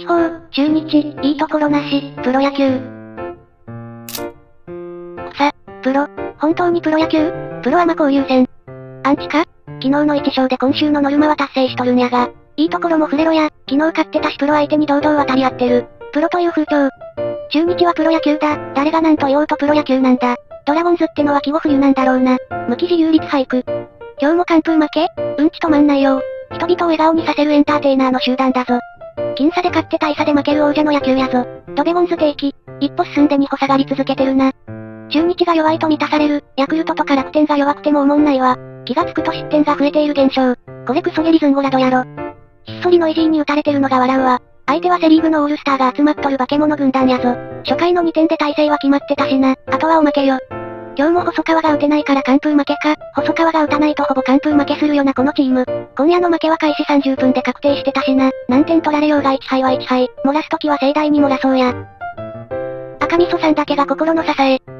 地方、中日、いいところなし、プロ野球。プロ、本当にプロ野球？プロアマ交流戦。アンチか？昨日の1勝で今週のノルマは達成しとるんやが、いいところも触れろや、昨日勝ってたしプロ相手に堂々渡り合ってる。プロという風潮。中日はプロ野球だ、誰が何と言おうとプロ野球なんだ。ドラゴンズってのは季語冬なんだろうな。無記事有率俳句。今日も完封負け？うんち止まんないよ。人々を笑顔にさせるエンターテイナーの集団だぞ。僅差で勝って大差で負ける王者の野球やぞ。ドベゴンズ定期。一歩進んで二歩下がり続けてるな。中日が弱いと満たされる、ヤクルトとか楽天が弱くてもおもんないわ。気がつくと失点が増えている現象。これクソゲリズンゴラドやろ。ひっそりノイジーに打たれてるのが笑うわ。相手はセリーグのオールスターが集まっとる化け物軍団やぞ。初回の2点で体勢は決まってたしな、あとはおまけよ。今日も細川が打てないから完封負けか、細川が打たないとほぼ完封負けするよなこのチーム。今夜の負けは開始30分で確定してたしな、何点取られようが1敗は1敗、漏らすときは盛大に漏らそうや。赤味噌さんだけが心の支え。